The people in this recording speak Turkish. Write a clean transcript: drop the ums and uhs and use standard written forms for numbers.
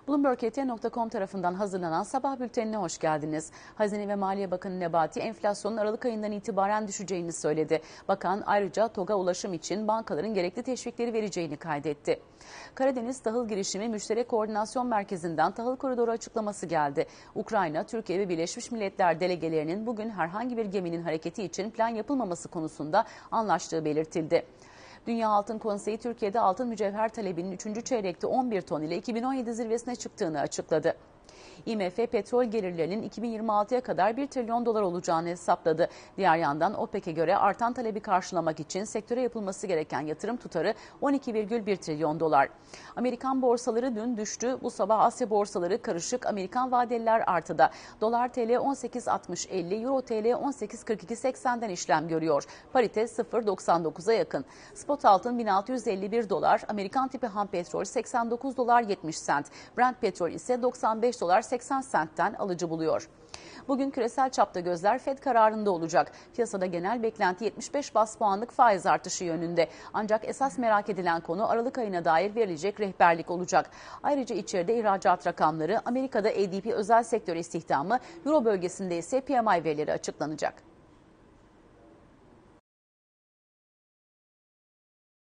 Bloomberg.com tarafından hazırlanan sabah bültenine hoş geldiniz. Hazine ve Maliye Bakanı Nebati enflasyonun Aralık ayından itibaren düşeceğini söyledi. Bakan ayrıca TOG'a ulaşım için bankaların gerekli teşvikleri vereceğini kaydetti. Karadeniz Tahıl Girişimi Müşterek Koordinasyon Merkezi'nden tahıl koridoru açıklaması geldi. Ukrayna, Türkiye ve Birleşmiş Milletler delegelerinin bugün herhangi bir geminin hareketi için plan yapılmaması konusunda anlaştığı belirtildi. Dünya Altın Konseyi Türkiye'de altın mücevher talebinin 3. çeyrekte 11 ton ile 2017 zirvesine çıktığını açıkladı. IMF petrol gelirlerinin 2026'ya kadar 1 trilyon dolar olacağını hesapladı. Diğer yandan OPEC'e göre artan talebi karşılamak için sektöre yapılması gereken yatırım tutarı 12,1 trilyon dolar. Amerikan borsaları dün düştü. Bu sabah Asya borsaları karışık. Amerikan vadeliler artıda. Dolar TL 18.60.50, Euro TL 18.42.80'den işlem görüyor. Parite 0.99'a yakın. Spot altın 1651 dolar, Amerikan tipi ham petrol 89 dolar 70 sent. Brent petrol ise 95 dolar 80 sentten alıcı buluyor. Bugün küresel çapta gözler FED kararında olacak. Piyasada genel beklenti 75 bas puanlık faiz artışı yönünde. Ancak esas merak edilen konu Aralık ayına dair verilecek rehberlik olacak. Ayrıca içeride ihracat rakamları, Amerika'da ADP özel sektör istihdamı, Euro bölgesinde ise PMI verileri açıklanacak.